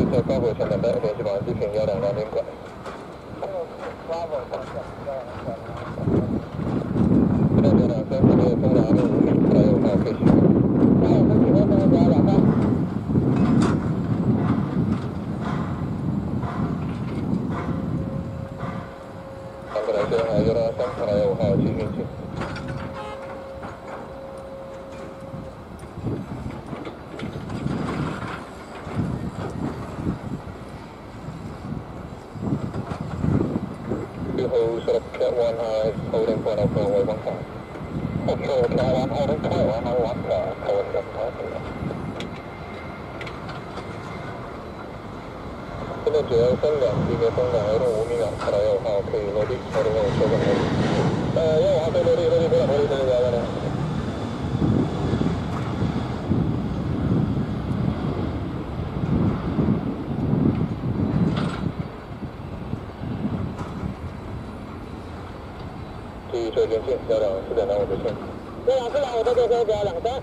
车高火前等待，联系保安机坪122点管。123左右风达5米，来右号可以行。3个来电183来右号继续进。Hold set up Cat 1 high, holding point up runway 15. Control Cat 1, holding point runway 15, code 750. 现在只要升2级别风港2.5米秒，来右号可以落地，后面有车本落地。右号可以落地，不要落地，这个加的。注意车前进，124点5的线。124.5的这车不要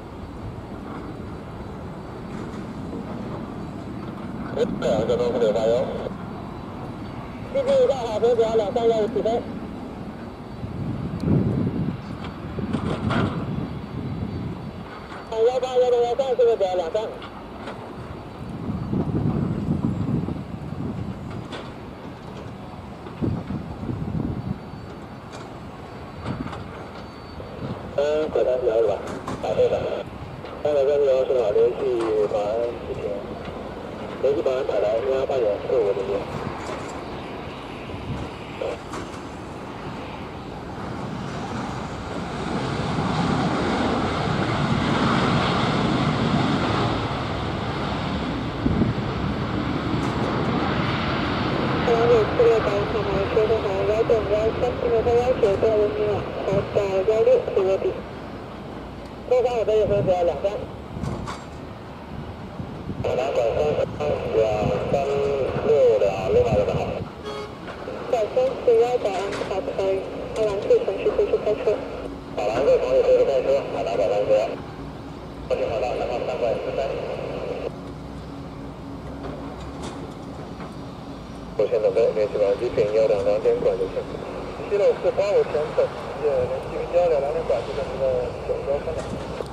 23。2个钟头加油。继续到好车不要2315起飞。181.13是不是不要23？轨道是吧？打对的。3个钟头是好，联系保安机坪，联系保安塔台118.45这边。468号车的好1.13，请问他要求多少米了？116可以落地。后方我这有车只要23。南拐236了，6码的好。拐341保安塔台，海南市程序恢复开车。海南市程序恢复开车，海南拐341。抱歉，好了，南拐43。火线等待，联系保安机坪122点管就行。76485前等，联系122点管这边的9高分了。